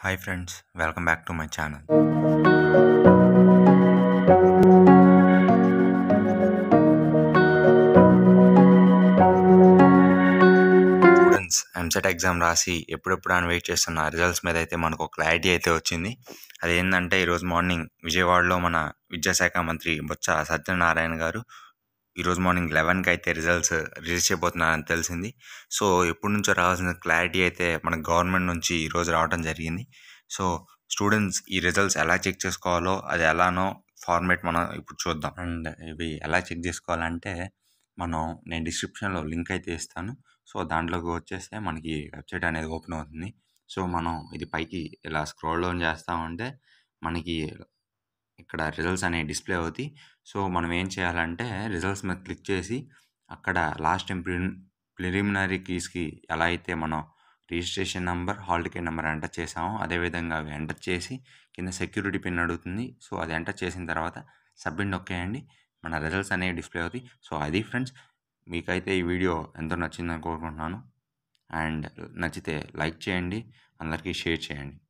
Hi friends, welcome back to my channel. Students EAMCET exam రాసి ఎప్పుడెప్పుడు అని వెయిట్ చేస్తున్న రిజల్ట్స్ మీద అయితే మనకు క్లారిటీ అయితే వచ్చింది. అదేంటంటే ఈరోజు మార్నింగ్ విజయవాడలో మన విద్యాశాఖ మంత్రి బొత్స సత్యనారాయణ గారు ఈరోజు మార్నింగ్ 11కి అయితే రిజల్ట్స్ రిలీజ్ చేయబోతున్నారని తెలిసింది. సో ఎప్పటి నుంచో రావాల్సిన క్లారిటీ అయితే మన గవర్నమెంట్ నుంచి ఈరోజు రావడం జరిగింది. సో స్టూడెంట్స్ ఈ రిజల్ట్స్ ఎలా చెక్ చేసుకోవాలో అది ఎలానో ఫార్మేట్ మనం ఇప్పుడు చూద్దాం. అండ్ ఇవి ఎలా చెక్ చేసుకోవాలంటే నేను డిస్క్రిప్షన్లో లింక్ అయితే ఇస్తాను. సో దాంట్లోకి వచ్చేస్తే మనకి వెబ్సైట్ అనేది ఓపెన్ అవుతుంది. సో మనం ఇది పైకి ఇలా స్క్రోల్ డౌన్ చేస్తామంటే మనకి ఇక్కడ రిజల్ట్స్ అనేవి డిస్ప్లే అవుతాయి. సో మనం ఏం చేయాలంటే రిజల్ట్స్ మీద క్లిక్ చేసి అక్కడ లాస్ట్ టైం ప్రిలిమినరీ కీస్కి ఎలా అయితే మనం registration number, hall ticket number enter చేసామో అదేవిధంగా అవి ఎంటర్ చేసి కింద సెక్యూరిటీ పిన్ అడుగుతుంది. సో అది ఎంటర్ చేసిన తర్వాత సబ్మిట్ నొక్కేయండి. మన రిజల్ట్స్ అనేవి డిస్ప్లే అవుతాయి. సో అది ఫ్రెండ్స్, మీకైతే ఈ వీడియో ఎంతో నచ్చిందని కోరుకుంటున్నాను. అండ్ నచ్చితే లైక్ చేయండి, అందరికీ షేర్ చేయండి.